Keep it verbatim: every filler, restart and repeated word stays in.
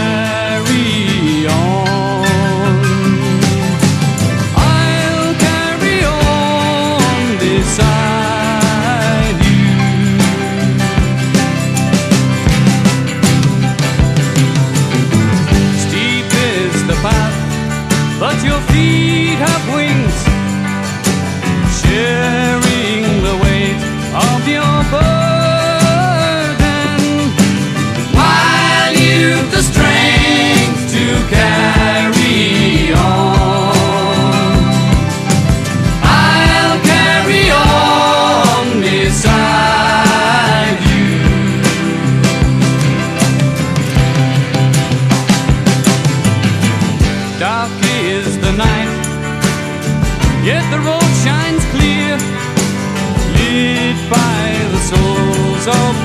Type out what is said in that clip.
carry on. I'll carry on beside you. Steep is the path, but your feet have wings, sharing the weight of your burden, while you've the strength to carry on. I'll carry on beside you. Dark is the night, yet the road shines clear, lit by the souls of